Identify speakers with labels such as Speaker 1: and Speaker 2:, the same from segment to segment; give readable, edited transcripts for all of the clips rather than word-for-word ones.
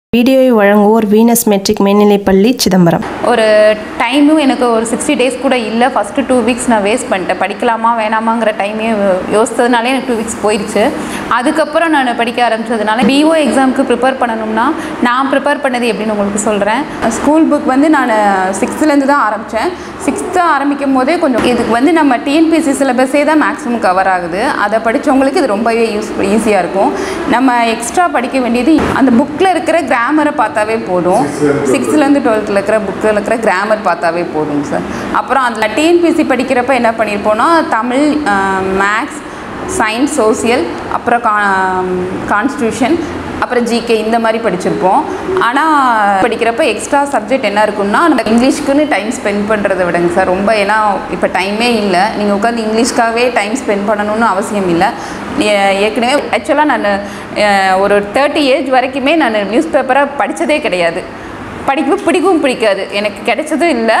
Speaker 1: வீடியோவை வழங்குவோர் Venus matric மேல்நிலைப்பள்ளி சிதம்பரம்.
Speaker 2: ஒரு டைமும் எனக்கு ஒரு 60 டேஸ் கூட இல்லை. ஃபஸ்ட்டு 2 வீக்ஸ் நான் வேஸ்ட் பண்ணிட்டேன். படிக்கலாமா வேணாமாங்கிற டைமே யோசித்ததுனாலே எனக்கு 2 வீக்ஸ் போயிடுச்சு. அதுக்கப்புறம் நான் படிக்க ஆரம்பித்ததுனால பிஓ எக்ஸாமுக்கு ப்ரிப்பேர் பண்ணணும்னா நான் ப்ரிப்பேர் பண்ணது எப்படின்னு உங்களுக்கு சொல்கிறேன். ஸ்கூல் புக் வந்து நான் 6th தான் ஆரம்பித்தேன். 6th ஆரம்பிக்கும் போதே கொஞ்சம் இதுக்கு வந்து நம்ம டிஎன்பிஎஸ்சி சிலபஸே தான் மேக்ஸிமம் கவர் ஆகுது. அதை படித்தவங்களுக்கு இது ரொம்பவே ஈஸியாக இருக்கும். நம்ம எக்ஸ்ட்ரா படிக்க வேண்டியது அந்த புக்கில் இருக்கிற கிராமரை பார்த்தாவே போதும். 6th 12th இருக்கிற புக்கில் இருக்கிற கிராமர் பார்த்தாவே போதும் சார். அப்புறம் அதில் டிஎன்பிஎஸ்சி படிக்கிறப்ப என்ன பண்ணியிருப்போம்னா தமிழ், மேக்ஸ், சயின்ஸ், சோசியல், அப்புறம் கான்ஸ்டியூஷன், அப்புறம் ஜிகே இந்த மாதிரி படிச்சிருப்போம். ஆனால் படிக்கிறப்ப எக்ஸ்ட்ரா சப்ஜெக்ட் என்ன இருக்குன்னா நம்ம இங்கிலீஷ்க்குன்னு டைம் ஸ்பெண்ட் பண்ணுறதை விடுங்க சார். ரொம்ப ஏன்னா இப்போ டைமே இல்லை. நீங்கள் உட்காந்து இங்கிலீஷ்க்காகவே டைம் ஸ்பெண்ட் பண்ணணும்னு அவசியம் இல்லை. ஏற்கனவே ஆக்சுவலாக நான் ஒரு 30 ஏஜ் வரைக்குமே நான் நியூஸ் பேப்பரை படித்ததே கிடையாது. பிடிக்கவும் பிடிக்காது. எனக்கு கிடைச்சதும் இல்லை.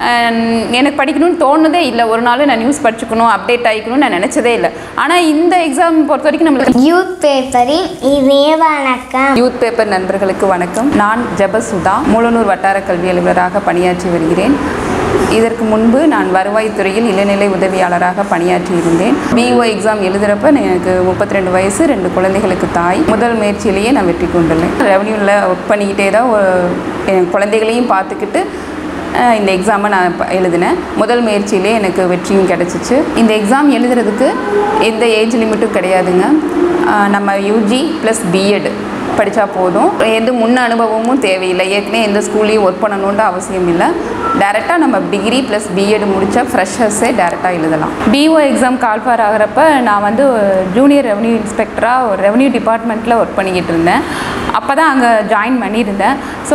Speaker 2: எனக்கு படிக்கணும்னு தோணுதே இல்லை. ஒரு நாள் நான் நியூஸ் படிச்சுக்கணும், அப்டேட் ஆகிக்கணும்னு நான் நினச்சதே இல்லை. ஆனால் இந்த எக்ஸாம் பொறுத்த வரைக்கும் நம்மளுக்கு
Speaker 3: யூத் பேப்பரின் இனிய வணக்கம்.
Speaker 2: யூத் பேப்பர் நண்பர்களுக்கு வணக்கம். நான் ஜெப சுதா, மூலனூர் வட்டார கல்வி அலுவலராக பணியாற்றி வருகிறேன். இதற்கு முன்பு நான் வருவாய்த்துறையில் இளநிலை உதவியாளராக பணியாற்றியிருந்தேன். பிஓ எக்ஸாம் எழுதுகிறப்ப எனக்கு 32 வயசு, 2 குழந்தைகளுக்கு தாய். முதல் முயற்சியிலேயே நான் வெற்றி கொண்டுள்ளேன். ரெவன்யூவில் ஒர்க் பண்ணிக்கிட்டே தான் என் குழந்தைகளையும் பார்த்துக்கிட்டு இந்த எக்ஸாமை நான் எழுதினேன். முதல் முயற்சியிலே எனக்கு வெற்றியும் கிடச்சிச்சு. இந்த எக்ஸாம் எழுதுறதுக்கு எந்த ஏஜ் லிமிட்டும் கிடையாதுங்க. நம்ம யூஜி ப்ளஸ் பிஎட் படித்தா போதும். எந்த முன் அனுபவமும் தேவையில்லை. ஏற்கனவே எந்த ஸ்கூல்லையும் ஒர்க் பண்ணணுன்ற அவசியம் இல்லை. டேரெக்டாக நம்ம டிகிரி ப்ளஸ் பிஎட் முடித்தா ஃப்ரெஷர்ஸே டேரெக்டாக எழுதலாம். பிஓ எக்ஸாம் கால்ஃபார் ஆகிறப்ப நான் வந்து ஜூனியர் ரெவன்யூ இன்ஸ்பெக்டராக ஒரு ரெவன்யூ டிபார்ட்மெண்ட்டில் ஒர்க் பண்ணிக்கிட்டு இருந்தேன். அப்போ தான் அங்கே ஜாயின் பண்ணியிருந்தேன். ஸோ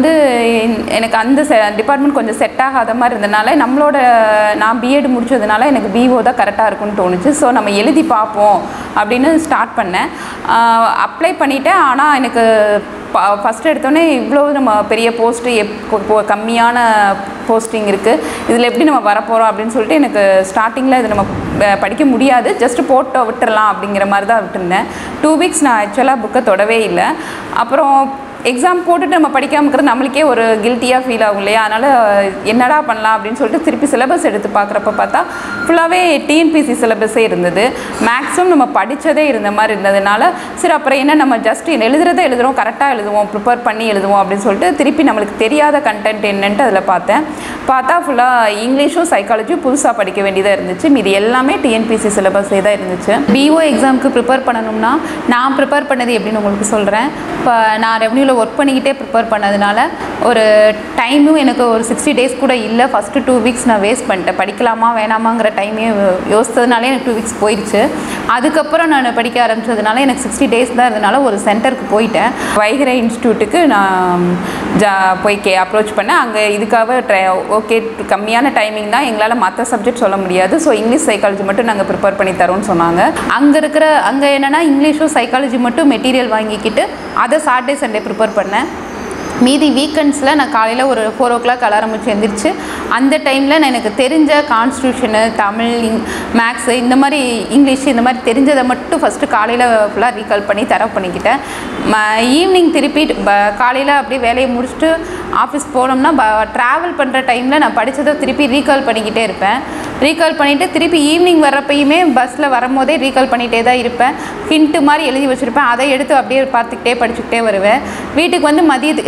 Speaker 2: எனக்கு அந்த டிபார்ட்மெண்ட் கொஞ்சம் செட் ஆகாத மாதிரி இருந்ததுனால நான் பிஎட் முடித்ததுனால எனக்கு பிஓ தான் கரெக்டாக இருக்குன்னு தோணுச்சு. ஸோ நம்ம எழுதி பார்ப்போம் அப்படின்னு ஸ்டார்ட் பண்ணேன். அப்ளை பண்ணிவிட்டேன். ஆனால் எனக்கு ஃபஸ்ட்டு எடுத்தோடனே இவ்வளோ நம்ம பெரிய போஸ்ட்டு கம்மியான போஸ்டிங் இருக்குது, இதில் எப்படி நம்ம வரப்போகிறோம் அப்படின்னு சொல்லிட்டு எனக்கு ஸ்டார்டிங்கில் இது நம்ம படிக்க முடியாது, ஜஸ்ட்டு போட்டு விட்டுறலாம் அப்படிங்கிற மாதிரி தான் விட்டுருந்தேன். 2 வீக்ஸ் நான் ஆக்சுவலாக புக்கை தொடவே இல்லை. அப்புறம் எக்ஸாம் போட்டுட்டு நம்ம படிக்காமல் இருக்கிறது நம்மளுக்கே ஒரு கில்ட்டியாக ஃபீல் ஆகும் இல்லையா? அதனால் என்னடா பண்ணலாம் அப்படின்னு சொல்லிட்டு திருப்பி சிலபஸ் எடுத்து பார்க்குறப்ப பார்த்தா ஃபுல்லாகவே டிஎன்பிஎஸ்சி சிலபஸே இருந்தது. மேக்ஸிமம் நம்ம படித்ததே இருந்த மாதிரி இருந்ததுனால சரி அப்புறம் என்ன நம்ம ஜஸ்ட் எழுதுறதை எழுதுகிறோம், கரெக்டாக எழுதுவோம், ப்ரிப்பேர் பண்ணி எழுதுவோம் அப்படின்னு சொல்லிட்டு திருப்பி நம்மளுக்கு தெரியாத கண்டென்ட் என்னன்ட்டு அதில் பார்த்தா ஃபுல்லாக இங்கிலீஷும் சைக்காலஜியும் புதுசாக படிக்க வேண்டியதாக இருந்துச்சு. மீது எல்லாமே டிஎன்பிஎஸ்சி சிலபஸே தான் இருந்துச்சு. பிஓ எக்ஸாமுக்கு ப்ரிப்பேர் பண்ணணும்னா நான் ப்ரிப்பேர் பண்ணது எப்படின்னு உங்களுக்கு சொல்கிறேன். இப்போ நான் ரெவன்யூ ஒர்க் பண்ணிக்கிட்டே ப்ரிப்பேர் பண்ணதுனால ஒரு டைமும் எனக்கு ஒரு 60 டேஸ் கூட இல்லை. ஃபஸ்ட்டு 2 வீக்ஸ் நான் வேஸ்ட் பண்ணிட்டேன். படிக்கலாமா வேணாமாங்கிற டைமே யோசித்ததுனாலே எனக்கு 2 வீக்ஸ் போயிடுச்சு. அதுக்கப்புறம் நான் படிக்க ஆரம்பித்ததுனால எனக்கு 60 டேஸ் தான் இருந்ததுனால ஒரு சென்டருக்கு போயிட்டேன். வைகரை இன்ஸ்டியூட்டுக்கு நான் போய் அப்ரோச் பண்ணேன். அங்கே இதுக்காக ஓகே கம்மியான டைமிங் தான், எங்களால் மற்ற சப்ஜெக்ட் சொல்ல முடியாது, ஸோ இங்கிலீஷ் சைக்காலஜி மட்டும் நாங்கள் ப்ரிப்பேர் பண்ணி தரோன்னு சொன்னாங்க. அங்கே என்னென்னா இங்கிலீஷும் சைக்காலஜி மட்டும் மெட்டீரியல் வாங்கிக்கிட்டு அதை சாட்டர்டே சண்டே ப்ரிப்பேர் பண்ணேன். மீதி வீக்கெண்ட்ஸில் நான் காலையில் ஒரு 4 o'clock அலாரம் வச்சு எழுந்திரிச்சு அந்த டைமில் நான் எனக்கு தெரிஞ்ச கான்ஸ்டியூஷனு, தமிழ், மேக்ஸு, இந்த மாதிரி இங்கிலீஷ் இந்த மாதிரி தெரிஞ்சதை மட்டும் ஃபஸ்ட்டு காலையில் ஃபுல்லாக ரீகால் பண்ணி தரவு பண்ணிக்கிட்டேன். ஈவினிங் திருப்பி காலையில் அப்படியே வேலையை முடிச்சுட்டு ஆஃபீஸ் போனோம்னா ட்ராவல் பண்ணுற டைமில் நான் படித்ததை திருப்பி ரீகால் பண்ணிக்கிட்டே இருப்பேன். ரீகால் பண்ணிவிட்டு திருப்பி ஈவினிங் வர்றப்பையுமே பஸ்ஸில் வரும்போதே ரீகால் பண்ணிகிட்டே தான் இருப்பேன். ஹிண்ட்டு மாதிரி எழுதி வச்சுருப்பேன். அதை எடுத்து அப்படியே பார்த்துக்கிட்டே படிச்சுக்கிட்டே வருவேன். வீட்டுக்கு வந்து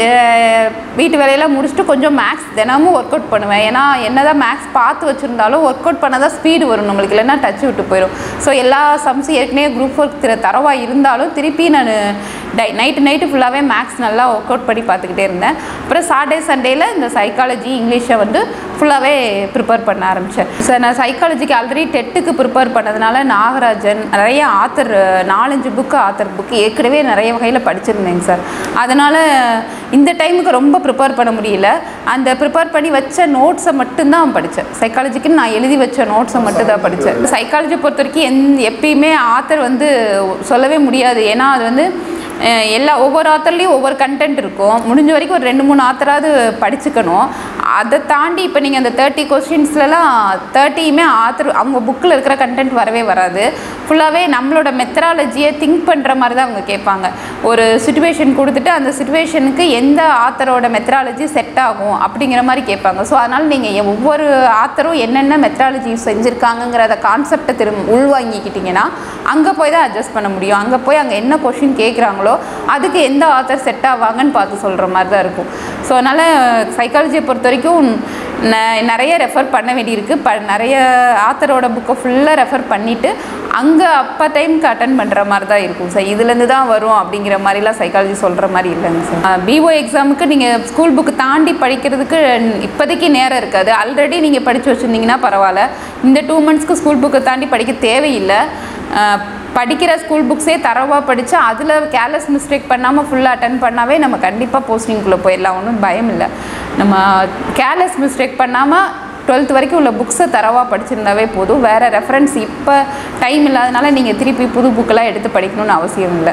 Speaker 2: வீட்டு வேலையெல்லாம் முடிச்சுட்டு கொஞ்சம் மேக்ஸ் தினமும் ஒர்க் அவுட் பண்ணுவேன். ஏன்னா என்ன தான் மேக்ஸ் பார்த்து வச்சுருந்தாலும் ஒர்க் அவுட் பண்ண தான் ஸ்பீடு வரும் நம்மளுக்கு, இல்லைன்னா டச் விட்டு போயிடும். ஸோ எல்லா சம்ஸும் ஏற்கனவே குரூப் ஒர்க் தரவாக இருந்தாலும் திருப்பி நான் நைட்டு ஃபுல்லாகவே மேக்ஸ் நல்லா ஒர்க் அவுட் பண்ணி பார்த்துக்கிட்டே இருந்தேன். அப்புறம் சாட்டர்டே சண்டேயில் இந்த சைக்காலஜி, இங்கிலீஷை வந்து ஃபுல்லாகவே ப்ரிப்பேர் பண்ண ஆரம்பித்தேன். ஸோ நான் சைக்காலஜிக்கு ஆல்ரெடி டெட்டுக்கு ப்ரிப்பேர் பண்ணதுனால நாகராஜன் நிறைய ஆத்தர் 4-5 புக்கு ஆத்தர் புக்கு ஏற்கனவே நிறைய வகையில் படிச்சிருந்தேங்க சார். அதனால் இந்த டைமுக்கு ரொம்ப ப்ரிப்பேர் பண்ண முடியல. அந்த ப்ரிப்பேர் பண்ணி வச்ச நோட்ஸை மட்டும்தான் படித்தேன். சைக்காலஜிக்குன்னு நான் எழுதி வச்ச நோட்ஸை மட்டும் தான் படித்தேன். சைக்காலஜி பொறுத்த வரைக்கும் எப்பயுமே ஆத்தர் வந்து சொல்லவே முடியாது. ஏன்னா அது வந்து ஒவ்வொரு ஆத்தர்லேயும் ஒவ்வொரு கண்டென்ட் இருக்கும். முடிஞ்ச வரைக்கும் ஒரு 2-3 ஆத்தராவது படிச்சுக்கணும். அதை தாண்டி இப்போ நீங்கள் அந்த 30 கொஸ்டின்ஸ்லாம் 30யுமே ஆத்தர் அவங்க புக்கில் இருக்கிற கண்டென்ட் வரவே வராது. ஃபுல்லாகவே நம்மளோட மெத்தடாலஜியை திங்க் பண்ணுற மாதிரி தான் அவங்க கேட்பாங்க. ஒரு சிச்சுவேஷன் கொடுத்துட்டு அந்த சிச்சுவேஷனுக்கு எந்த ஆத்தரோட மெத்தடாலஜி செட் ஆகும் அப்படிங்கிற மாதிரி கேட்பாங்க. ஸோ அதனால் நீங்கள் ஒவ்வொரு ஆத்தரும் என்னென்ன மெத்தடாலஜி செஞ்சுருக்காங்கங்கிறத கான்செப்டை உள்வாங்கிக்கிட்டிங்கன்னா அங்கே போய் தான் அட்ஜஸ்ட் பண்ண முடியும். அங்கே போய் அங்கே என்ன கொஷின் கேட்குறாங்களோ அதுக்கு எந்த ஆத்தர் செட் ஆவாங்கன்னு பார்த்து சொல்கிற மாதிரி தான் இருக்கும். ஸோ அதனால் சைக்காலஜியை பொறுத்த வரைக்கும் நிறைய ரெஃபர் பண்ண வேண்டியிருக்கு. நிறைய ஆத்தரோட புக்கை ஃபுல்லாக ரெஃபர் பண்ணிவிட்டு அங்கே அப்போ டைமுக்கு அட்டன் பண்ணுற மாதிரி தான் இருக்கும் சார். இதுலேருந்து தான் வரும் அப்படிங்கிற மாதிரிலாம் சைக்காலஜி சொல்கிற மாதிரி இல்லைங்க சார். பிஓ எக்ஸாமுக்கு நீங்கள் ஸ்கூல் புக்கு தாண்டி படிக்கிறதுக்கு இப்போதைக்கு நேரம் இருக்காது. ஆல்ரெடி நீங்கள் படித்து வச்சுருந்தீங்கன்னா பரவாயில்ல. இந்த 2 மந்த்ஸ்க்கு ஸ்கூல் புக்கை தாண்டி படிக்க தேவையில்லை. படிக்கிற ஸ்கூல் புக்ஸே தரவாக படித்து அதில் கேர்லெஸ் மிஸ்டேக் பண்ணாமல் ஃபுல்லாக அட்டன் பண்ணாவே நம்ம கண்டிப்பாக போஸ்டிங்குள்ளே போயிடலாம். ஒன்றும் பயம் இல்லை. நம்ம கேர்லெஸ் மிஸ்டேக் பண்ணாமல் 12th வரைக்கும் உள்ள புக்ஸை தரவாக படிச்சிருந்தாவே போதும். வேறு ரெஃபரன்ஸ் இப்போ டைம் இல்லாதனால நீங்கள் திருப்பி புது புக்கெல்லாம் எடுத்து படிக்கணும்னு அவசியம் இல்லை.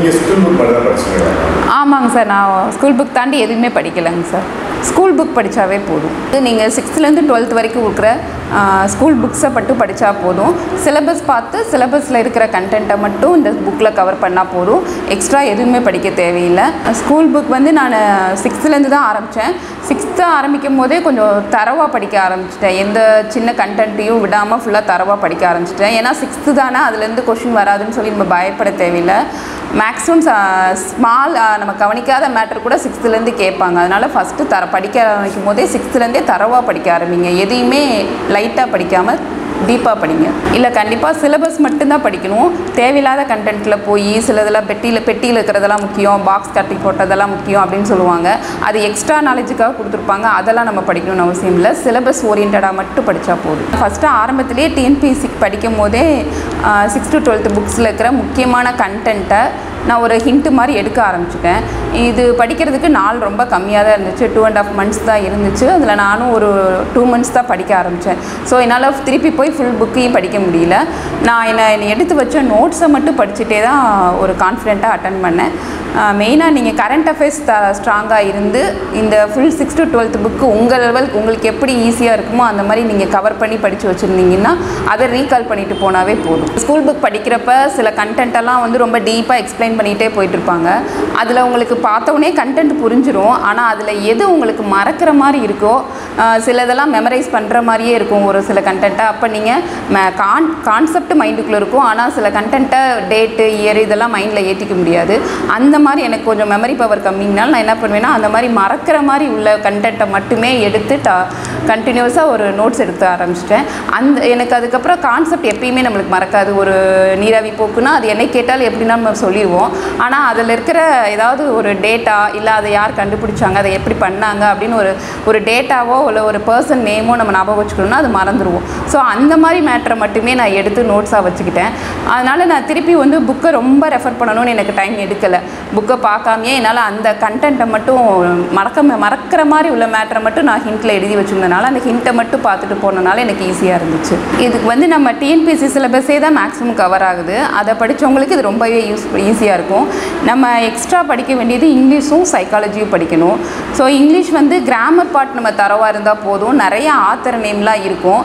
Speaker 2: ஆமாங்க சார், நான் ஸ்கூல் புக் தாண்டி எதுவுமே படிக்கலைங்க சார். ஸ்கூல் புக் படித்தாவே போதும். நீங்கள் 6th-லேருந்து 12th வரைக்கும் இருக்கிற ஸ்கூல் புக்ஸை மட்டும் படித்தா போதும். சிலபஸ் பார்த்து சிலபஸில் இருக்கிற கண்டென்ட்டை மட்டும் இந்த புக்கில் கவர் பண்ணால் போதும். எக்ஸ்ட்ரா எதுவுமே படிக்க தேவையில்லை. ஸ்கூல் புக் வந்து நான் 6th-லேருந்து தான் ஆரம்பித்தேன். 6th ஆரம்பிக்கும் போதே கொஞ்சம் தரவாக படிக்க ஆரம்பிச்சிட்டேன். எந்த சின்ன கண்டென்ட்டையும் விடாமல் ஃபுல்லாக தரவாக படிக்க ஆரம்பிச்சிட்டேன். ஏன்னா 6th தானே, அதுலேருந்து கொஷின் வராதுன்னு சொல்லி நம்ம பயப்பட தேவையில்லை. மேக்ஸிமம் ஸ்மால் நம்ம கவனிக்காத மேட்டர் கூட 6th-லேருந்து கேட்பாங்க. அதனால் ஃபஸ்ட்டு படிக்க ஆரம்பிக்கும் போதே 6th-லேருந்தே தரவாக படிக்க ஆரம்பிங்க. எதையுமே லைட்டாக படிக்காமல் டீப்பாக படிங்க. இல்லை கண்டிப்பாக சிலபஸ் மட்டும்தான் படிக்கணும். தேவையில்லாத கண்டென்ட்டில் போய் சிலதெல்லாம் பெட்டியில் இருக்கிறதெல்லாம் முக்கியம், பாக்ஸ் கட்டி போட்டதெல்லாம் முக்கியம் அப்படின்னு சொல்லுவாங்க. அது எக்ஸ்ட்ரா நாலேஜுக்காக கொடுத்துருப்பாங்க. அதெல்லாம் நம்ம படிக்கணும்னு அவசியம் இல்லை. சிலபஸ் ஓரியன்டாக மட்டும் படித்தா போதும். ஃபஸ்ட்டு ஆரம்பத்திலே டிஎன்பிஎஸ்சி படிக்கும் போதே 6th to 12th புக்ஸில் இருக்கிற முக்கியமான கண்டென்ட்டை நான் ஒரு ஹிண்ட்டு மாதிரி எடுக்க ஆரம்பிச்சிட்டேன். இது படிக்கிறதுக்கு நாள் ரொம்ப கம்மியாக தான் இருந்துச்சு. 2.5 months தான் இருந்துச்சு. அதில் நானும் ஒரு 2 months தான் படிக்க ஆரம்பித்தேன். ஸோ என்னால் திருப்பி போய் ஃபுல் புக்கையும் படிக்க முடியல. நான் என்னை எடுத்து வச்ச நோட்ஸை மட்டும் படிச்சுட்டே தான் ஒரு கான்ஃபிடெண்ட்டாக அட்டன் பண்ணேன். மெயினாக நீங்கள் கரண்ட் அஃபேர்ஸ் ஸ்ட்ராங்காக இருந்து இந்த full 6th to 12th book உங்கள் லெவலுக்கு உங்களுக்கு எப்படி ஈஸியாக இருக்குமோ அந்த மாதிரி நீங்கள் கவர் பண்ணி படித்து வச்சுருந்தீங்கன்னா அதை ரீகால் பண்ணிட்டு போனாவே போதும். ஸ்கூல் புக் படிக்கிறப்ப சில கண்டென்ட்டெல்லாம் வந்து ரொம்ப டீப்பாக எக்ஸ்பிளைன் பண்ணிகிட்டே போயிட்டுருப்பாங்க. அதில் உங்களுக்கு பார்த்தோன்னே கண்டென்ட் புரிஞ்சிடும். ஆனால் அதில் எது உங்களுக்கு மறக்கிற மாதிரி இருக்கோ, சிலதெல்லாம் மெமரைஸ் பண்ணுற மாதிரியே இருக்கும் ஒரு சில கண்டென்ட்டை. அப்போ நீங்கள் கான்செப்ட் மைண்டுக்குள்ளே இருக்கும். ஆனால் சில கண்டென்ட்டை டேட்டு இயர் இதெல்லாம் மைண்டில் ஏற்றிக்க முடியாது. அந்த மாதிரி எனக்கு கொஞ்சம் மெமரி பவர் கம்மிங்கனால நான் என்ன பண்ணுவேன்னா அந்த மாதிரி மறக்கிற மாதிரி உள்ள கண்டென்ட்டை மட்டுமே எடுத்து கண்டினியூஸாக ஒரு நோட்ஸ் எடுக்க ஆரம்பிச்சிட்டேன். எனக்கு அதுக்கப்புறம் கான்செப்ட் எப்பயுமே நம்மளுக்கு மறக்காது. ஒரு நீராவி போக்குன்னா அது என்னை கேட்டாலும் எப்படின்னா நம்ம சொல்லிடுவோம். ஆனால் அதில் இருக்கிற ஏதாவது ஒரு டேட்டா இல்லை அதை யார் கண்டுபிடிச்சாங்க, அதை எப்படி பண்ணாங்க அப்படின்னு ஒரு டேட்டாவோ இல்லை ஒரு பர்சன் நேமோ நம்ம ஞாபகம் வச்சுக்கணும்னா அது மறந்துடுவோம். ஸோ அந்த மாதிரி மேட்டரை மட்டுமே நான் எடுத்து நோட்ஸாக வச்சுக்கிட்டேன். அதனால் நான் திருப்பி வந்து புக்கை ரொம்ப ரெஃபர் பண்ணணும்னு எனக்கு டைம் எடுக்கலை. புக்கை பார்க்காமையே என்னால் அந்த கண்டென்ட்டை மட்டும் மறக்கிற மாதிரி உள்ள மேட்டரை மட்டும் நான் ஹிண்ட்டில் எழுதி வச்சுருந்தனால அந்த ஹிண்ட்டை மட்டும் பார்த்துட்டு போனனால எனக்கு ஈஸியாக இருந்துச்சு. இதுக்கு வந்து நம்ம டிஎன்பிஎஸ்சி சிலபஸே தான் மேக்ஸிமம் கவர் ஆகுது. அதை படித்தவங்களுக்கு இது ரொம்பவே ஈஸியாக இருக்கும். நம்ம எக்ஸ்ட்ரா படிக்க வேண்டியது இங்கிலீஷும் சைக்காலஜியும் படிக்கணும். ஸோ இங்கிலீஷ் வந்து கிராமர் பார்ட் நம்ம தரவாக இருந்தால் போதும். நிறைய ஆத்தர் நேம்லாம் இருக்கும்.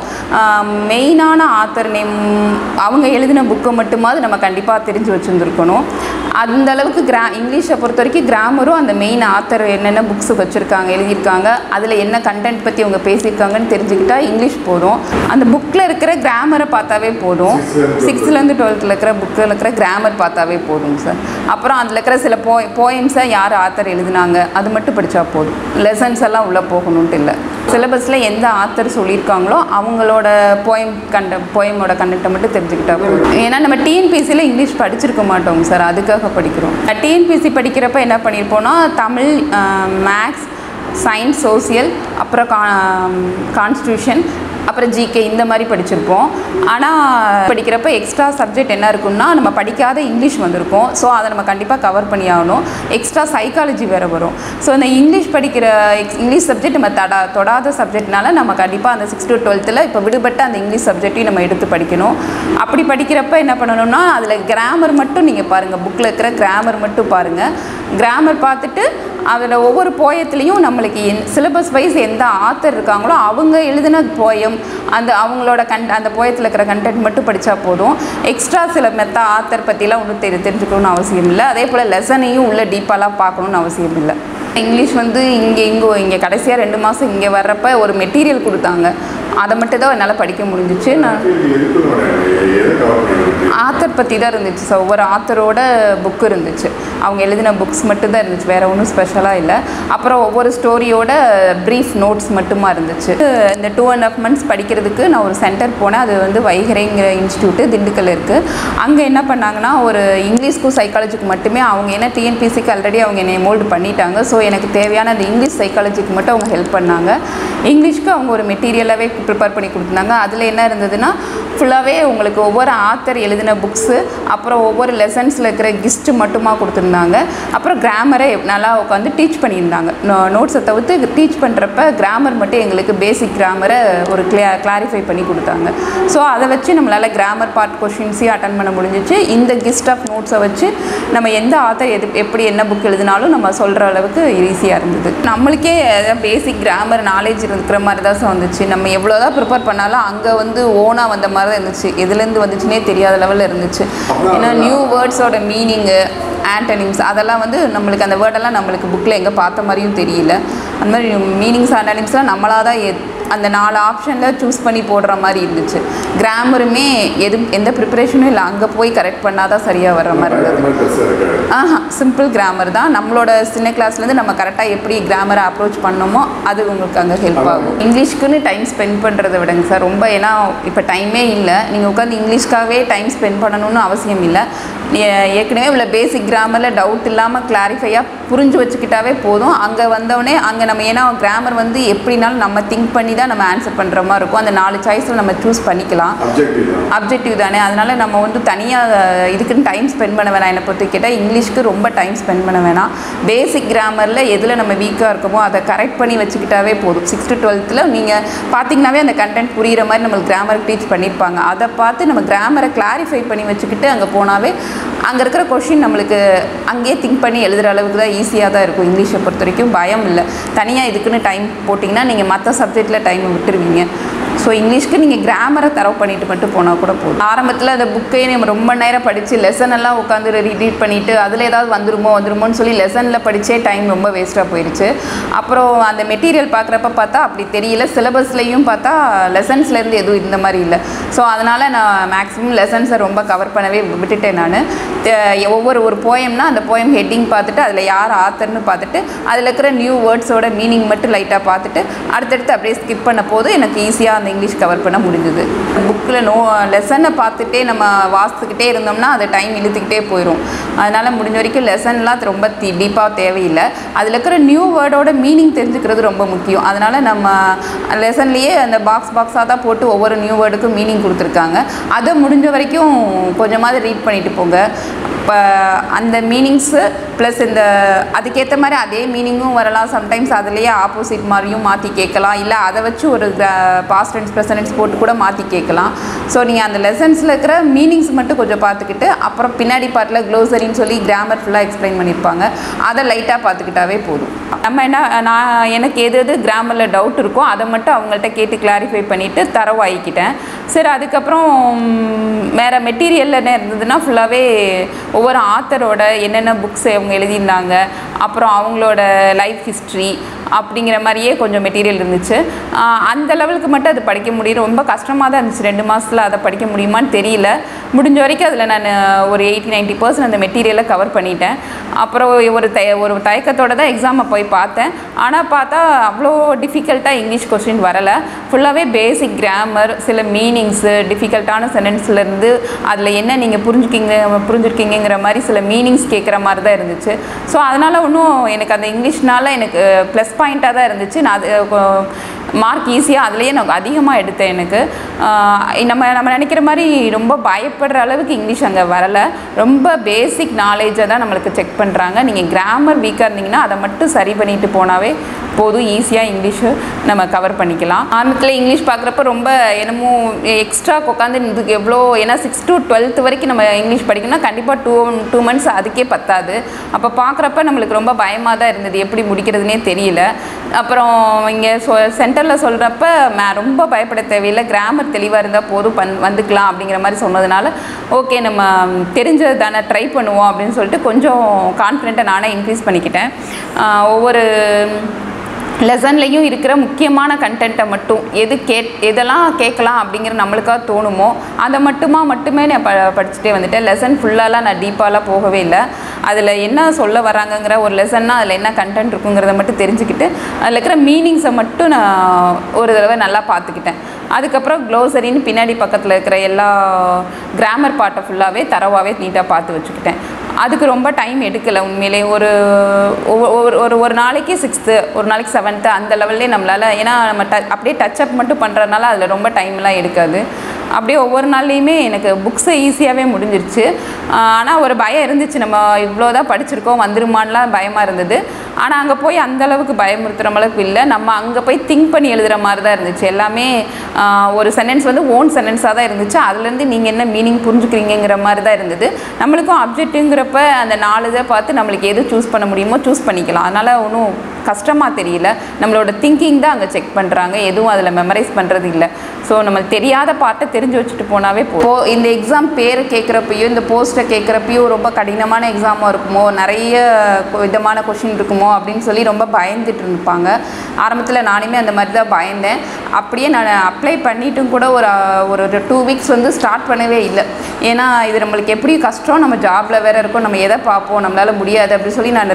Speaker 2: மெயினான ஆத்தர் நேம் அவங்க எழுதின புக்கை மட்டுமாவது நம்ம கண்டிப்பாக தெரிஞ்சு வச்சுருந்துருக்கணும். அந்தளவுக்கு இங்கிலீஷை பொறுத்த வரைக்கும் கிராமரும் அந்த மெயின் ஆத்தர் என்னென்ன புக்ஸ் வச்சுருக்காங்க எழுதியிருக்காங்க, அதில் என்ன கண்டென்ட் பற்றி அவங்க பேசியிருக்காங்கன்னு தெரிஞ்சுக்கிட்டா இங்கிலீஷ் போதும். அந்த புக்கில் இருக்கிற கிராமரை பார்த்தாவே போதும். 6th-லேருந்து 12th இருக்கிற புக்கில் இருக்கிற கிராமர் பார்த்தாவே போதும் சார். அப்புறம் அதில் இருக்கிற சில போயம்ஸை யார் ஆத்தர் எழுதினாங்க அது மட்டும் படித்தா போதும். லெசன்ஸ் எல்லாம் உள்ளே போகணுன்ட்டு இல்லை. சிலபஸில் எந்த ஆத்தர் சொல்லியிருக்காங்களோ அவங்களோட போயமோட கண்டென்ட்டை மட்டும் தெரிஞ்சுக்கிட்டா போதும். ஏன்னா நம்ம டிஎன்பிஎஸ்சியில் இங்கிலீஷ் படிச்சிருக்க மாட்டோங்க சார், அதுக்காக படிக்கிறோம். டிஎன்பிஎஸ்சி படிக்கிறப்ப என்ன பண்ணியிருப்போம்னா தமிழ், மேக்ஸ், சயின்ஸ், சோசியல், அப்புறம் கான்ஸ்டியூஷன், அப்புறம் ஜிகே இந்த மாதிரி படிச்சிருப்போம். ஆனால் படிக்கிறப்ப எக்ஸ்ட்ரா சப்ஜெக்ட் என்ன இருக்குன்னா, நம்ம படிக்காத இங்கிலீஷ் வந்திருக்கும். ஸோ அதை நம்ம கண்டிப்பாக கவர் பண்ணி ஆகணும். எக்ஸ்ட்ரா சைக்காலஜி வேறு வரும். ஸோ இந்த இங்கிலீஷ் படிக்கிற இங்கிலீஷ் சப்ஜெக்ட் நம்ம தொடாத சப்ஜெக்ட்னால நம்ம கண்டிப்பாக அந்த 6th to 12th இப்போ விடுபட்ட அந்த இங்கிலீஷ் சப்ஜெக்டையும் நம்ம எடுத்து படிக்கணும். அப்படி படிக்கிறப்ப என்ன பண்ணணும்னா, அதில் கிராமர் மட்டும் நீங்கள் பாருங்கள், புக்கில் இருக்கிற கிராமர் மட்டும் பாருங்கள். கிராமர் பார்த்துட்டு அதில் ஒவ்வொரு போயத்துலேயும் நம்மளுக்கு சிலபஸ் வைஸ் எந்த ஆத்தர் இருக்காங்களோ அவங்க எழுதின போயம், அவங்களோட அந்த போயத்தில் இருக்கிற கண்டென்ட் மட்டும் படித்தா போதும். எக்ஸ்ட்ரா சில ஆத்தர் பற்றிலாம் ஒன்றும் தெரிஞ்சுக்கணும்னு அவசியம் இல்லை. அதே போல் லெசனையும் உள்ள டீப்பாலாம் பார்க்கணுன்னு அவசியம் இல்லை. இங்கிலீஷ் இங்கே கடைசியாக 2 மாதம் இங்கே வர்றப்ப ஒரு மெட்டீரியல் கொடுத்தாங்க. அதை மட்டும் தான் என்னால் படிக்க முடிஞ்சிச்சு. நான் ஆத்தர் பற்றி தான் இருந்துச்சு. ஸோ ஒவ்வொரு ஆத்தரோட புக்கு இருந்துச்சு. அவங்க எழுதின புக்ஸ் மட்டும் தான் இருந்துச்சு, வேறு ஒன்றும் ஸ்பெஷலாக இல்லை. அப்புறம் ஒவ்வொரு ஸ்டோரியோட ப்ரீஃப் நோட்ஸ் மட்டுமா இருந்துச்சு. இந்த 2.5 months படிக்கிறதுக்கு நான் ஒரு சென்டர் போனேன். அது வைகரைங்கிற இன்ஸ்டியூட்டு திண்டுக்கல் இருக்குது. அங்கே என்ன பண்ணாங்கன்னா, ஒரு இங்கிலீஷ்க்கும் சைக்காலஜிக்கு மட்டுமே அவங்க என்ன டிஎன்பிசிக்கு ஆல்ரெடி அவங்க என்னை மோல்டு பண்ணிட்டாங்க. ஸோ எனக்கு தேவையான அந்த இங்கிலீஷ் சைக்காலஜிக்கு மட்டும் அவங்க ஹெல்ப் பண்ணாங்க. இங்கிலீஷ்க்கு அவங்க ஒரு மெட்டீரியலாகவே ப்ரிப்பேர் பண்ணி கொடுத்தாங்க. அதில் என்ன இருந்ததுன்னா, ஃபுல்லாகவே உங்களுக்கு ஒவ்வொரு ஆத்தர் எழுதின புக்ஸு, அப்புறம் ஒவ்வொரு லெசன்ஸில் இருக்கிற கிஸ்ட்டு மட்டுமா கொடுத்துருந்தாங்க. அப்புறம் கிராமரை நல்லா உட்காந்து டீச் பண்ணியிருந்தாங்க. நோட்ஸை தவிர்த்து டீச் பண்ணுறப்ப கிராமர் மட்டும் எங்களுக்கு பேசிக் கிராமரை ஒரு கிளாரிஃபை பண்ணி கொடுத்தாங்க. ஸோ அதை வச்சு நம்மளால் கிராமர் பார்ட் கொஷின்ஸையும் அட்டன் பண்ண முடிஞ்சிச்சு. இந்த கிஸ்ட் ஆஃப் நோட்ஸை வச்சு நம்ம எந்த ஆத்தர் எப்படி என்ன புக் எழுதினாலும் நம்ம சொல்கிற அளவுக்கு ஈஸியாக இருந்தது. நம்மளுக்கே பேசிக் கிராமர் நாலேஜ் இருக்கிற மாதிரி தான் வந்துச்சு. நம்ம எவ்வளோதான் ப்ரிப்பேர் பண்ணாலும் அங்கே ஓனாக வந்த மாதிரி தான் இருந்துச்சு. எதுலேருந்து வந்துச்சுன்னே தெரியாத லெவலில் இருந்துச்சு. ஏன்னா நியூ வேர்ட்ஸோட மீனிங்கு, ஆண்டனிம்ஸ் அதெல்லாம் நம்மளுக்கு அந்த வேர்டெல்லாம் நம்மளுக்கு புக்கில் எங்கே பார்த்த மாதிரியும் தெரியல. அந்த மாதிரி மீனிங்ஸ் ஆண்டனிம்ஸ்லாம் நம்மளாக தான் அந்த 4 ஆப்ஷனில் சூஸ் பண்ணி போடுற மாதிரி இருந்துச்சு. கிராமருமே எந்த ப்ரிப்பரேஷனும் இல்லை, அங்கே போய் கரெக்ட் பண்ணால் தான் சரியாக வர்ற மாதிரி இருந்தது. சிம்பிள் கிராமர் தான். நம்மளோட சின்ன கிளாஸ்லேருந்து நம்ம கரெக்டாக எப்படி கிராமரை அப்ரோச் பண்ணோமோ அது உங்களுக்கு அங்கே ஹெல்ப் ஆகும். இங்கிலீஷ்க்குன்னு டைம் ஸ்பெண்ட் பண்ணுறதை விடுங்க சார் ரொம்ப. ஏன்னா இப்போ டைமே இல்லை. நீங்கள் உட்காந்து இங்கிலீஷ்க்காகவே டைம் ஸ்பெண்ட் பண்ணணும்னு அவசியம் இல்லை. ஏற்கனவே உள்ள பேசிக் கிராமரில் டவுட் இல்லாமல் கிளாரிஃபையாக புரிஞ்சு வச்சுக்கிட்டாவே போதும். அங்கே வந்தோடனே அங்கே நம்ம ஏன்னா கிராமர் எப்படினாலும் நம்ம திங்க் பண்ணி தான் நம்ம ஆன்சர் பண்ணுற மாதிரி இருக்கும். அந்த 4 சாய்ஸில் நம்ம சூஸ் பண்ணிக்கலாம். அப்ஜெக்டிவ் தானே. அதனால் நம்ம தனியாக இதுக்குன்னு டைம் ஸ்பெண்ட் பண்ண வேணாம். என்னை பொறுத்து கேட்டால் இங்கிலீஷ்க்கு ரொம்ப டைம் ஸ்பெண்ட் பண்ண வேணாம். பேசிக் கிராமரில் எதில் நம்ம வீக்காக இருக்கமோ அதை கரெக்ட் பண்ணி வச்சுக்கிட்டாவே போதும். 6th to 12th நீங்கள் பார்த்தீங்கன்னாவே அந்த கண்டென்ட் புரிகிற மாதிரி நம்மளுக்கு கிராமர் டீச் பண்ணியிருப்பாங்க. அதை பார்த்து நம்ம கிராமரை கிளாரிஃபை பண்ணி வச்சுக்கிட்டு அங்கே போனாவே அங்கே இருக்கிற கொஷின் நம்மளுக்கு அங்கேயே திங்க் பண்ணி எழுதுகிற அளவுக்கு தான் ஈஸியாக தான் இருக்கும். இங்கிலீஷை பொறுத்த வரைக்கும் பயம் இல்லை. தனியாக இதுக்குன்னு டைம் போட்டிங்கன்னா நீங்கள் மற்ற சப்ஜெக்டில் டைமை விட்டுருவீங்க. ஸோ இங்கிலீஷ்க்கு நீங்கள் கிராமரை தரவு பண்ணிட்டு மட்டும் போனால் கூட போதும். ஆரம்பத்தில் அந்த புக்கையே நம்ம ரொம்ப நேரம் படித்து லெசன் எல்லாம் உட்காந்து ரீட் பண்ணிவிட்டு அதில் ஏதாவது வந்துருமோன்னு சொல்லி லெசனில் படித்தே டைம் ரொம்ப வேஸ்ட்டாக போயிடுச்சு. அப்புறம் அந்த மெட்டீரியல் பார்க்குறப்ப பார்த்தா அப்படி தெரியல. சிலபஸ்லேயும் பார்த்தா லெசன்ஸ்லேருந்து எதுவும் இந்த மாதிரி இல்லை. ஸோ அதனால் நான் மேக்ஸிமம் லெசன்ஸை ரொம்ப கவர் பண்ணவே விட்டுட்டேன். நான் ஒரு போயம்னா அந்த போயம் ஹெட்டிங் பார்த்துட்டு அதில் யார் ஆத்தர்னு பார்த்துட்டு அதில் இருக்கிற நியூ வேர்ட்ஸோட மீனிங் மட்டும் லைட்டாக பார்த்துட்டு அடுத்தடுத்து அப்படியே ஸ்கிப் பண்ண போது எனக்கு ஈஸியாக அந்த இங்கிலீஷ் கவர் பண்ண முடிஞ்சது. புக்கில் லெசனை பார்த்துட்டே நம்ம வாசித்துக்கிட்டே இருந்தோம்னா அது டைம் இழுத்துக்கிட்டே போயிடும். அதனால் முடிஞ்ச வரைக்கும் லெசன்லாம் ரொம்ப டீப்பாக தேவையில்லை. அதில் இருக்கிற நியூ வேர்டோட மீனிங் தெரிஞ்சுக்கிறது ரொம்ப முக்கியம். அதனால் நம்ம லெசன்லேயே அந்த பாக்ஸாக தான் போட்டு ஒவ்வொரு நியூ வேர்டுக்கும் மீனிங் கொடுத்துருக்காங்க. அதை முடிஞ்ச வரைக்கும் கொஞ்சமாவது ரீட் பண்ணிட்டு போங்க. இப்போ அந்த மீனிங்ஸு ப்ளஸ் இந்த அதுக்கேற்ற மாதிரி அதே மீனிங்கும் வரலாம். சம்டைம்ஸ் அதுலேயே ஆப்போசிட் மாதிரியும் மாற்றி கேட்கலாம். இல்லை அதை வச்சு ஒரு பாஸ்ட் டென்ஸ் ப்ரெசன்ட் டென்ஸ் போட்டு கூட மாற்றி கேட்கலாம். ஸோ நீங்கள் அந்த லெசன்ஸில் இருக்கிற மீனிங்ஸ் மட்டும் கொஞ்சம் பார்த்துக்கிட்டு அப்புறம் பின்னாடி பார்ட்டில் க்ளோசரின்னு சொல்லி கிராமர் ஃபுல்லாக எக்ஸ்பிளைன் பண்ணியிருப்பாங்க. அதை லைட்டாக பார்த்துக்கிட்டாவே போதும். நம்ம எனக்கு எது கிராமரில் டவுட் இருக்கோ அதை மட்டும் அவங்கள்ட்ட கேட்டு கிளாரிஃபை பண்ணிவிட்டு தரவாகிக்கிட்டேன். சரி, அதுக்கப்புறம் வேறு மெட்டீரியலில் என்ன இருந்ததுன்னா ஃபுல்லாகவே ஒவ்வொரு ஆத்தரோட என்னென்ன புக்ஸ் அவங்க எழுதியிருந்தாங்க, அப்புறம் அவங்களோட லைஃப் ஹிஸ்ட்ரி அப்படிங்கிற மாதிரியே கொஞ்சம் மெட்டீரியல் இருந்துச்சு. அந்த லெவலுக்கு மட்டும் அது படிக்க முடியும். ரொம்ப கஷ்டமாக தான் இருந்துச்சு. 2 மாதத்தில் அதை படிக்க முடியுமான்னு தெரியல. முடிஞ்ச வரைக்கும் அதில் நான் ஒரு 80-90% அந்த மெட்டீரியலை கவர் பண்ணிட்டேன். அப்புறம் ஒரு தயக்கத்தோடு தான் எக்ஸாமை போய் பார்த்தேன். ஆனால் பார்த்தா அவ்வளோ டிஃபிகல்ட்டாக இங்கிலீஷ் கொஸ்டின் வரலை. ஃபுல்லாகவே பேசிக் கிராமர், சில மீனிங்ஸு, டிஃபிகல்ட்டான சென்டென்ஸ்லேருந்து அதில் என்ன நீங்கள் புரிஞ்சுருக்கீங்கிற மாதிரி சில மீனிங்ஸ் கேட்குற மாதிரி தான் இருந்துச்சு. ஸோ அதனால் ஒன்றும் எனக்கு அந்த இங்கிலீஷ்னால் எனக்கு ப்ளஸ் பாயிண்ட்டாக தான் இருந்துச்சு. நான் அது மார்க் ஈஸியாக அதுலேயே நான் அதிகமாக எடுத்தேன். எனக்கு நம்ம நினைக்கிற மாதிரி ரொம்ப பயப்படுற அளவுக்கு இங்கிலீஷ் அங்கே வரலை. ரொம்ப பேசிக் நாலேஜை தான் நம்மளுக்கு செக் பண்ணுறாங்க. நீங்கள் கிராமர் வீக்காக இருந்தீங்கன்னா அதை மட்டும் சரி பண்ணிட்டு போனாவே போதும், ஈஸியாக இங்கிலீஷு நம்ம கவர் பண்ணிக்கலாம். ஆரம்பத்தில் இங்கிலீஷ் பார்க்குறப்ப ரொம்ப என்னமோ எக்ஸ்ட்ரா உட்காந்து இதுக்கு எவ்வளோ, ஏன்னா 6 to 12th வரைக்கும் நம்ம இங்கிலீஷ் படிக்கணும்னா கண்டிப்பாக 2 months அதுக்கே பத்தாது. அப்போ பார்க்குறப்ப நம்மளுக்கு ரொம்ப பயமாக தான் இருந்தது, எப்படி முடிக்கிறதுனே தெரியல. அப்புறம் இங்கே சென்டரில் சொல்கிறப்ப ரொம்ப பயப்பட தேவையில்லை, கிராமர் தெளிவாக இருந்தால் போதும் வந்துக்கலாம் அப்படிங்கிற மாதிரி சொன்னதுனால ஓகே நம்ம தெரிஞ்சது தானே ட்ரை பண்ணுவோம் அப்படின்னு சொல்லிட்டு கொஞ்சம் கான்ஃபிடென்ட்டை நானே இன்க்ரீஸ் பண்ணிக்கிட்டேன். ஒவ்வொரு லெசன்லையும் இருக்கிற முக்கியமான கண்டென்ட்டை மட்டும் எதெல்லாம் கேட்கலாம் அப்படிங்கிற நம்மளுக்காக தோணுமோ அதை மட்டுமே நான் படிச்சுட்டே வந்துட்டேன். லெசன் ஃபுல்லாலாம் நான் டீப்பாலாம் போகவே இல்லை. அதில் என்ன சொல்ல வராங்கங்கிற ஒரு லெசன்னா அதில் என்ன கண்டென்ட் இருக்குங்கிறத மட்டும் தெரிஞ்சுக்கிட்டு அதில் இருக்கிற மீனிங்ஸை மட்டும் நான் ஒரு தடவை நல்லா பார்த்துக்கிட்டேன். அதுக்கப்புறம் க்ளோசரின்னு பின்னாடி பக்கத்தில் இருக்கிற எல்லா கிராமர் பார்ட்டை ஃபுல்லாகவே தரவாகவே நீட்டாக பார்த்து வச்சுக்கிட்டேன். அதுக்கு ரொம்ப டைம் எடுக்கலை உண்மையிலே. ஒரு நாளைக்கு 6th, ஒரு நாளைக்கு 7th அந்த லெவல்லே நம்மளால், ஏன்னா நம்ம அப்படியே டச்சப் மட்டும் பண்ணுறதுனால அதில் ரொம்ப டைம்லாம் எடுக்காது. அப்படியே ஒவ்வொரு நாள்லேயுமே எனக்கு புக்ஸை ஈஸியாகவே முடிஞ்சிருச்சு. ஆனால் ஒரு பயம் இருந்துச்சு, நம்ம இவ்வளோதான் படிச்சிருக்கோம் வந்துருமான்லாம் பயமாக இருந்தது. ஆனால் அங்கே போய் அந்தளவுக்கு பயமுறுத்துகிற அளவுக்கு இல்லை, நம்ம அங்கே போய் திங்க் பண்ணி எழுதுகிற மாதிரி தான் இருந்துச்சு. எல்லாமே ஒரு சென்டென்ஸ் வந்து ஓன் சென்டென்ஸாக தான் இருந்துச்சு. அதுலேருந்து நீங்கள் என்ன மீனிங் புரிஞ்சுக்கிறீங்கிற மாதிரி தான் இருந்தது. நம்மளுக்கும் அப்ஜெக்ட்டுங்கிறப்ப அந்த 4 இதை பார்த்து நம்மளுக்கு எது சூஸ் பண்ண முடியுமோ சூஸ் பண்ணிக்கலாம். அதனால் ஒன்றும் கஷ்டமாக தெரியல. நம்மளோட திங்கிங் தான் அங்கே செக் பண்ணுறாங்க, எதுவும் அதில் மெமரைஸ் பண்ணுறது இல்லை. ஸோ நம்ம தெரியாத பார்ட்டை தெரிஞ்சு வச்சுட்டு போனாவே போதும். இந்த எக்ஸாம் பேர் கேட்குறப்பையும் இந்த போஸ்ட்டை கேட்குறப்பையும் ரொம்ப கடினமான எக்ஸாமாக இருக்குமோ, நிறைய விதமான கொஷின் இருக்குமோ அப்படின்னு சொல்லி ரொம்ப பயந்துட்டு இருப்பாங்க. ஆரம்பத்தில் நானுமே அந்த மாதிரி தான் பயந்தேன். அப்படியே நான் அப்ளை பண்ணிட்டும் கூட ஒரு 2 weeks வந்து ஸ்டார்ட் பண்ணவே இல்லை. ஏன்னா இது நம்மளுக்கு எப்படி கஷ்டம், நம்ம ஜாபில் வேறு இருக்கோம், நம்ம எதை பார்ப்போம், நம்மளால் முடியாது அப்படின்னு சொல்லி நான்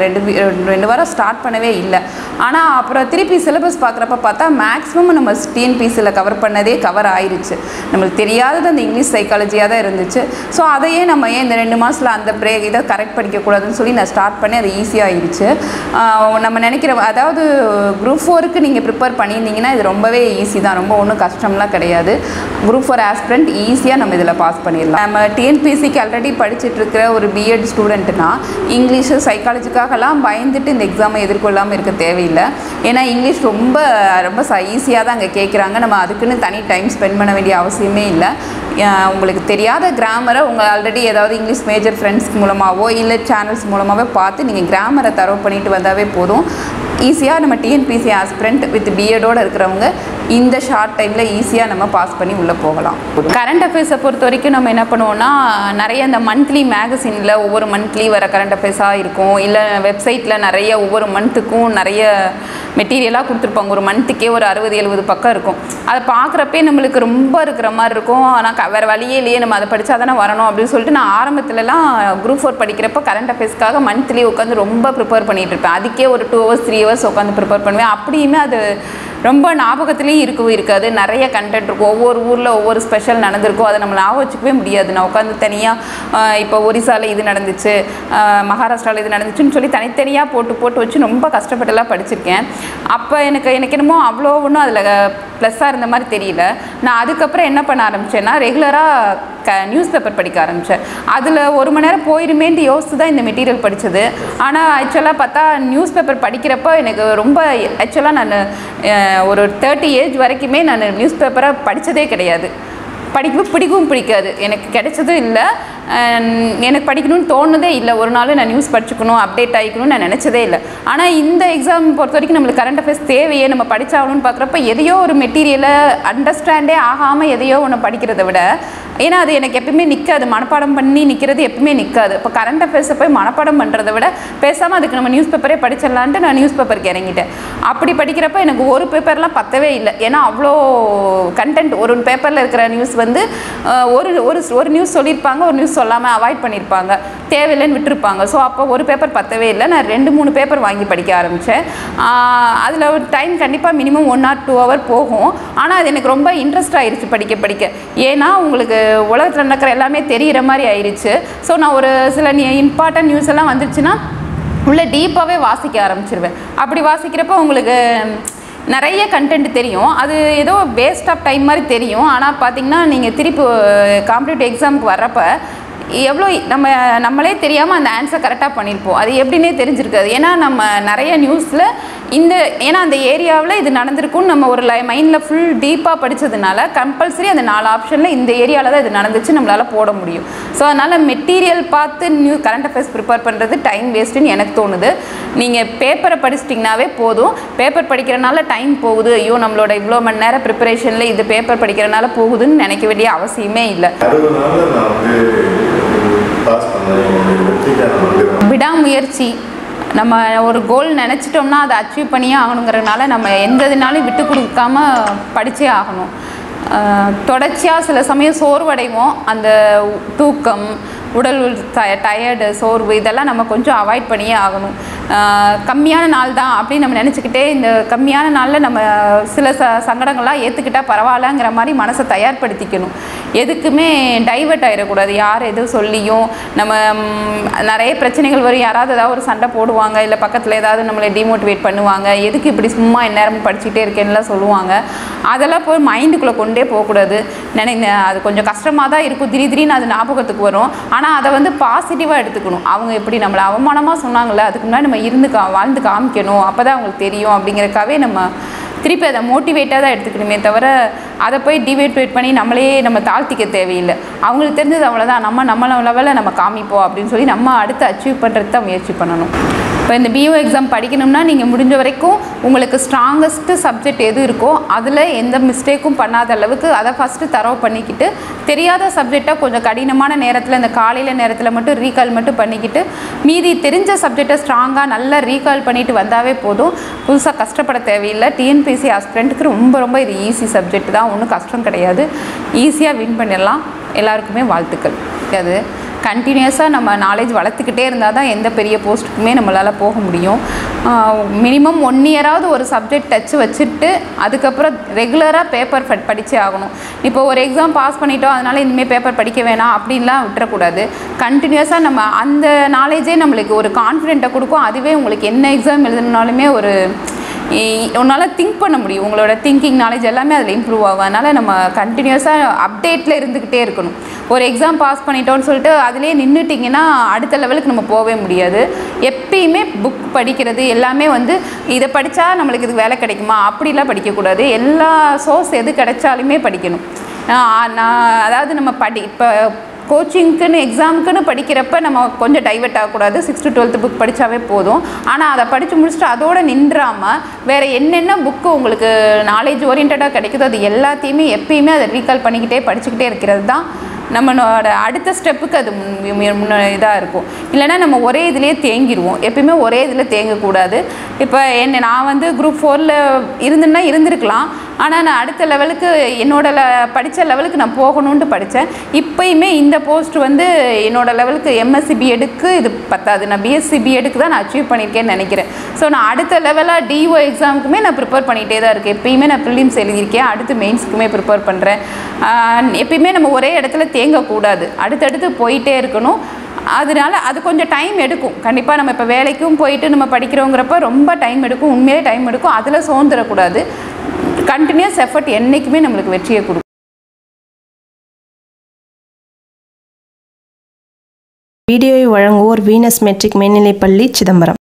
Speaker 2: 2 வாரம் ஸ்டார்ட் பண்ணவே இல்லை. ஆனால் அப்புறம் திருப்பி சிலபஸ் பார்க்குறப்ப பார்த்தா மேக்ஸிமம் நம்ம டிஎன்பிசியில் கவர் பண்ணதே கவர் ஆயிடுச்சு. நம்மளுக்கு தெரியாதது அந்த இங்கிலீஷ் சைக்காலஜியாக தான் இருந்துச்சு. ஸோ அதையே நம்ம ஏன் இந்த 2 மாதத்தில் அந்த பிரேக் இதை கரெக்ட் படிக்கக்கூடாதுன்னு சொல்லி நான் ஸ்டார்ட் பண்ணி அது ஈஸியாக ஆயிடுச்சு. நம்ம நினைக்கிற அதாவது Group 4க்கு நீங்கள் ப்ரிப்பேர் பண்ணியிருந்தீங்கன்னா இது ரொம்பவே ஈஸி தான், ரொம்ப ஒன்றும் கஷ்டம்லாம் கிடையாது. Group 4 ஆஸ்பிரண்ட் ஈஸியாக நம்ம இதில் பாஸ் பண்ணிடலாம். நம்ம டிஎன்பிசிக்கு ஆல்ரெடி படிச்சுட்டு இருக்கிற ஒரு பிஎட் ஸ்டூடெண்ட்னா இங்கிலீஷு சைக்காலஜிக்காகலாம் பயந்துட்டு இந்த எக்ஸாமை எதிர்கொள்ளாமல் இருக்க தேவையில்லை. ஏன்னா இங்கிலீஷ் ரொம்ப ரொம்ப ஈஸியாக தான் அங்கே கேட்குறாங்க. நம்ம அதுக்குன்னு தனி டைம் ஸ்பெண்ட் பண்ண வேண்டிய அவசியமே இல்லை. உங்களுக்கு தெரியாத கிராமரை உங்கள் ஆல்ரெடி ஏதாவது இங்கிலீஷ் மேஜர் ஃப்ரெண்ட்ஸ் மூலமாகவோ இல்லை சேனல்ஸ் மூலமாகவே பார்த்து நீங்கள் கிராமரை தரவு பண்ணிட்டு வந்தாவே போதும். ஈஸியாக நம்ம டிஎன்பிசி ஆஸ்பிரண்ட் வித் பிஎடோடு இருக்கிறவங்க இந்த ஷார்ட் டைமில் ஈஸியாக நம்ம பாஸ் பண்ணி உள்ளே போகலாம். கரண்ட் அஃபேர்ஸை பொறுத்த வரைக்கும் நம்ம என்ன பண்ணுவோம்னா, நிறைய இந்த மந்த்லி மேகசினில் ஒவ்வொரு மந்த்லி வர கரண்ட் அஃபேர்ஸாக இருக்கும், இல்லை வெப்சைட்டில் நிறைய ஒவ்வொரு மந்த்துக்கும் நிறைய மெட்டீரியலாக கொடுத்துருப்பாங்க. ஒரு மந்த்துக்கே ஒரு 60-70 பக்கம் இருக்கும். அதை பார்க்குறப்பே நம்மளுக்கு ரொம்ப இருக்கிற மாதிரி இருக்கும். ஆனால் வேறு வழியே இல்லையே, நம்ம அதை படித்தா தானே வரணும் அப்படின்னு சொல்லிட்டு நான் ஆரம்பத்துலலாம் Group 4 படிக்கிறப்ப கரண்ட் அஃபேர்ஸ்க்காக மந்த்லி உட்காந்து ரொம்ப ப்ரிப்பேர் பண்ணிகிட்டு இருப்பேன். அதுக்கே ஒரு 2 hours 3 hours உட்காந்து ப்ரிப்பேர் பண்ணுவேன். அப்படியுமே அது ரொம்ப ஞாபகத்துலேயும் இருக்கவும் இருக்காது. நிறைய கண்டென்ட் இருக்கும், ஒவ்வொரு ஊரில் ஒவ்வொரு ஸ்பெஷல் நடந்திருக்கும், அதை நம்ம ஞாபகம் வச்சுக்கவே முடியாது. நான் உட்காந்து தனியாக இப்போ ஒரிசாவில் இது நடந்துச்சு, மகாராஷ்டிராவில் இது நடந்துச்சுன்னு சொல்லி தனித்தனியாக போட்டு வச்சு ரொம்ப கஷ்டப்பட்டுலாம் படிச்சிருக்கேன். அப்போ எனக்கு என்னமோ அவ்வளோ ஒன்றும் அதில் ப்ளஸ்ஸாக இருந்த மாதிரி தெரியல. நான் அதுக்கப்புறம் என்ன பண்ண ஆரம்பித்தேன்னா, ரெகுலராக நியூஸ் பேப்பர் படிக்க ஆரம்பித்தேன். அதில் 1 மணி நேரம் போயிருமேன்ட்டு யோசித்து தான் இந்த மெட்டீரியல் படித்தது. ஆனால் ஆக்சுவலாக பார்த்தா நியூஸ் பேப்பர் படிக்கிறப்போ எனக்கு ரொம்ப ஆக்சுவலாக நான் ஒரு 30 ஏஜ் வரைக்குமே நான் நியூஸ் பேப்பரை படித்ததே கிடையாது. பிடிக்கவும் பிடிக்காது, எனக்கு கிடைச்சதும் இல்லை, எனக்கு படிக்கணும்னு தோணுதே இல்லை. ஒரு நாள் நான் நியூஸ் படிச்சுக்கணும், அப்டேட் ஆகிக்கணும்னு நான் நினச்சதே இல்லை. ஆனால் இந்த எக்ஸாம் பொறுத்த வரைக்கும் நம்மளுக்கு கரண்ட் அஃபேர்ஸ் தேவையே, நம்ம படித்தாகணும்னு பார்க்குறப்ப எதையோ ஒரு மெட்டீரியலை அண்டர்ஸ்டாண்டே ஆகாமல் எதையோ ஒன்று படிக்கிறத விட, ஏன்னா அது எனக்கு எப்பவுமே நிற்காது, மனப்பாடம் பண்ணி நிற்கிறது எப்பவுமே நிற்காது. இப்போ கரண்ட் அஃபேர்ஸை போய் மனப்பாடம் பண்ணுறத விட பேசாமல் அதுக்கு நம்ம நியூஸ் பேப்பரே படிச்சிடலான்ட்டு நான் நியூஸ் பேப்பருக்கு இறங்கிட்டேன். அப்படி படிக்கிறப்ப எனக்கு ஒரு பேப்பர்லாம் பத்தவே இல்லை. ஏன்னா அவ்வளோ கண்டென்ட், ஒரு பேப்பரில் இருக்கிற நியூஸ் வந்து ஒரு நியூஸ் சொல்லியிருப்பாங்க, ஒரு நியூஸ் சொல்லாமல் அவாய்ட் பண்ணியிருப்பாங்க, தேவையில்லைன்னு விட்டுருப்பாங்க. ஸோ அப்போ ஒரு பேப்பர் பத்தவே இல்லை. நான் 2-3 பேப்பர் வாங்கி படிக்க ஆரம்பித்தேன். அதில் ஒரு டைம் கண்டிப்பாக மினிமம் 1 or 2 hour போகும். ஆனால் அது எனக்கு ரொம்ப இன்ட்ரெஸ்ட் ஆயிடுச்சு படிக்க. ஏன்னா உங்களுக்கு உலகத்தில் நடக்கிற எல்லாமே தெரிகிற மாதிரி ஆயிடுச்சு. ஸோ நான் ஒரு சில இம்பார்ட்டன்ட் நியூஸ் எல்லாம் வந்துருச்சுன்னா உள்ளே டீப்பாகவே வாசிக்க ஆரம்பிச்சிருவேன். அப்படி வாசிக்கிறப்போ உங்களுக்கு நிறைய கண்டென்ட் தெரியும், அது ஏதோ வேஸ்ட் ஆஃப் டைம் மாதிரி தெரியும். ஆனால் பார்த்திங்கன்னா நீங்கள் திருப்பி காம்படிட்டிவ் எக்ஸாமுக்கு வர்றப்ப எவ்வளோ நம்மளே தெரியாமல் அந்த ஆன்சர் கரெக்டாக பண்ணியிருப்போம். அது எப்படின்னே தெரிஞ்சிருக்காது. ஏன்னா நம்ம நிறைய நியூஸில் ஏன்னா அந்த ஏரியாவில் இது நடந்திருக்குன்னு நம்ம ஒரு மைண்டில் ஃபுல் டீப்பாக படித்ததுனால கம்பல்சரி அந்த 4 ஆப்ஷனில் இந்த ஏரியாவில் தான் இது நடந்துச்சு நம்மளால் போட முடியும். ஸோ அதனால் மெட்டீரியல் பார்த்து கரண்ட் அஃபேர்ஸ் ப்ரிப்பேர் பண்ணுறது டைம் வேஸ்ட்டுன்னு எனக்கு தோணுது. நீங்கள் பேப்பரை படிச்சிட்டிங்கனாவே போதும். பேப்பர் படிக்கிறனால டைம் போகுது, ஐயோ நம்மளோட இவ்வளோ மணி நேரம் ப்ரிப்பரேஷனில் இது பேப்பர் படிக்கிறனால போகுதுன்னு நினைக்க வேண்டிய அவசியமே இல்லை. விடாமுயற்சி, நம்ம ஒரு கோல் நினச்சிட்டோம்னா அதை அச்சீவ் பண்ணியே ஆகணுங்கிறதுனால நம்ம எந்த இதுனாலும் விட்டு கொடுக்காம படித்தே ஆகணும். தொடர்ச்சியாக சில சமயம் சோர்வடைவோம். அந்த தூக்கம், உடல் டயர்டு, சோர்வு இதெல்லாம் நம்ம கொஞ்சம் அவாய்ட் பண்ணியே ஆகணும். கம்மியான நாள் தான் அப்படின்னு நம்ம நினச்சிக்கிட்டே இந்த கம்மியான நாளில் நம்ம சில சங்கடங்கள்லாம் ஏற்றுக்கிட்டால் பரவாயில்லங்கிற மாதிரி மனசை தயார்படுத்திக்கணும். எதுக்குமே டைவர்ட் ஆகிடக்கூடாது. யார் எதுவும் சொல்லியும் நம்ம நிறைய பிரச்சனைகள் வரும். யாராவது ஏதாவது ஒரு சண்டை போடுவாங்க, இல்லை பக்கத்தில் ஏதாவது நம்மளை டிமோட்டிவேட் பண்ணுவாங்க, எதுக்கு இப்படி சும்மா எந்நேரமும் படிச்சுட்டே இருக்கேன்னுலாம் சொல்லுவாங்க. அதெல்லாம் போய் மைண்டுக்குள்ளே கொண்டே போகக்கூடாது. அது கொஞ்சம் கஷ்டமாக தான் இருக்கும், திடீர்னு அது ஞாபகத்துக்கு வரும். ஆனால் அதை வந்து பாசிட்டிவாக எடுத்துக்கணும். அவங்க எப்படி நம்மளை அவமானமாக சொன்னாங்கள்ல, அதுக்கு முன்னாடி நம்ம வாழ்ந்து காமிக்கணும், அப்போ தான் அவங்களுக்கு தெரியும் அப்படிங்கிறக்காவே நம்ம திருப்பி அதை மோட்டிவேட்டாக தான் எடுத்துக்கணுமே தவிர அதை போய் டிமோட்டிவேட் பண்ணி நம்ம தாழ்த்திக்க தேவையில்லை. அவங்களுக்கு தெரிஞ்சது அவ்வளோதான், நம்ம லெவலில் நம்ம காமிப்போம் அப்படின்னு சொல்லி நம்ம அடுத்து அச்சீவ் பண்ணுறது தான் முயற்சி பண்ணணும். இப்போ இந்த பிஓ எக்ஸாம் படிக்கணும்னா நீங்கள் முடிஞ்ச வரைக்கும் உங்களுக்கு ஸ்ட்ராங்கஸ்ட்டு சப்ஜெக்ட் எது இருக்கோ அதில் எந்த மிஸ்டேக்கும் பண்ணாத அளவுக்கு அதை ஃபஸ்ட்டு தரவு பண்ணிக்கிட்டு, தெரியாத சப்ஜெக்டாக கொஞ்சம் கடினமான நேரத்தில் இந்த காலையில் நேரத்தில் மட்டும் ரீகால் மட்டும் பண்ணிக்கிட்டு, மீதி தெரிஞ்ச சப்ஜெக்டை ஸ்ட்ராங்காக நல்லா ரீகால் பண்ணிட்டு வந்தாவே போதும். புதுசாக கஷ்டப்பட தேவையில்லை. டிஎன்பிஎஸ்சி ஆஸ்பிரண்ட்டுக்கு ரொம்ப இது ஈஸி சப்ஜெக்ட் தான், ஒன்றும் கஷ்டம் கிடையாது. ஈஸியாக வின் பண்ணிடலாம். எல்லாருக்குமே வாழ்த்துக்கள். அது கண்டினியூஸாக நம்ம நாலேஜ் வளர்த்துக்கிட்டே இருந்தால் தான் எந்த பெரிய போஸ்ட்டுக்குமே நம்மளால் போக முடியும். மினிமம் 1 இயராவது ஒரு சப்ஜெக்ட் டச்சு வச்சுட்டு அதுக்கப்புறம் ரெகுலராக பேப்பர் படித்தே ஆகணும். இப்போ ஒரு எக்ஸாம் பாஸ் பண்ணிட்டோம் அதனால் இனிமேல் பேப்பர் படிக்க வேணாம் அப்படின்லாம் விட்டுறக்கூடாது. கண்டினியூஸாக நம்ம அந்த நாலேஜே நம்மளுக்கு ஒரு கான்ஃபிடென்ட்டை கொடுக்கும். அதுவே உங்களுக்கு என்ன எக்ஸாம் எழுதுனாலுமே உன்னால் திங்க் பண்ண முடியும். உங்களோட திங்கிங் நாலேஜ் எல்லாமே அதில் இம்ப்ரூவ் ஆகும். அதனால் நம்ம கண்டினியூஸாக அப்டேட்டில் இருந்துக்கிட்டே இருக்கணும். ஒரு எக்ஸாம் பாஸ் பண்ணிட்டோன்னு சொல்லிட்டு அதிலே நின்றுட்டிங்கன்னா அடுத்த லெவலுக்கு நம்ம போகவே முடியாது. எப்பயுமே புக் படிக்கிறது எல்லாமே இதை படித்தா நம்மளுக்கு இது வேலை கிடைக்குமா அப்படிலாம் படிக்கக்கூடாது. எல்லா சோர்ஸ் எது கிடைச்சாலுமே படிக்கணும். அதாவது நம்ம இப்போ கோச்சிங்க்குன்னு எக்ஸாமுக்குன்னு படிக்கிறப்ப நம்ம கொஞ்சம் டைவர்ட் ஆகக்கூடாது. 6th to 12th புக் படித்தாவே போதும். ஆனால் அதை படித்து முடிச்சுட்டு அதோடு நின்றாமல் வேறு என்னென்ன புக்கு உங்களுக்கு நாலேஜ் ஓரியன்டாக கிடைக்குதோ அது எல்லாத்தையுமே எப்பயுமே அதை ரீகால் பண்ணிக்கிட்டே படிச்சுக்கிட்டே இருக்கிறது தான் நம்மளோட அடுத்த ஸ்டெப்புக்கு அது இதாக இருக்கும். இல்லைனா நம்ம ஒரே இதிலேயே தேங்கிடுவோம். எப்பயுமே ஒரே இதில் தேங்கக்கூடாது. இப்போ நான் குரூப் 4ல் இருந்திருக்கலாம். ஆனால் நான் அடுத்த லெவலுக்கு படித்த லெவலுக்கு நான் போகணுன்ட்டு படித்தேன். இப்போயுமே இந்த போஸ்ட் என்னோட லெவலுக்கு எம்எஸ்சி பிஎடுக்கு இது பத்தாது. நான் பிஎஸ்சி பிஎடுக்கு தான் நான் அச்சீவ் பண்ணியிருக்கேன்னு நினைக்கிறேன். ஸோ நான் அடுத்த லெவலாக டிஓ எக்ஸாமுக்குமே நான் ப்ரிப்பேர் பண்ணிகிட்டே தான் இருக்கேன். எப்பயுமே நான் ப்ரிலிம்ஸ் எழுதியிருக்கேன், அடுத்து மெயின்ஸுக்குமே ப்ரிப்பேர் பண்ணுறேன். எப்பயுமே நம்ம ஒரே இடத்துல தேங்கக்கூடாது, அடுத்தடுத்து போயிட்டே இருக்கணும். அதனால அது கொஞ்சம் டைம் எடுக்கும். கண்டிப்பாக நம்ம இப்போ வேலைக்கும் போயிட்டு நம்ம படிக்கிறோங்கிறப்ப ரொம்ப டைம் எடுக்கும், உண்மையிலே டைம் எடுக்கும். அதில் சோர்ந்துடக்கூடாது. கண்டினியூஸ் எஃபர்ட் என்றைக்குமே நம்மளுக்கு வெற்றியை கொடுக்கும்.
Speaker 1: வீடியோவை வழங்குவோர் வீனஸ் மெட்ரிக் மேல்நிலைப்பள்ளி சிதம்பரம்.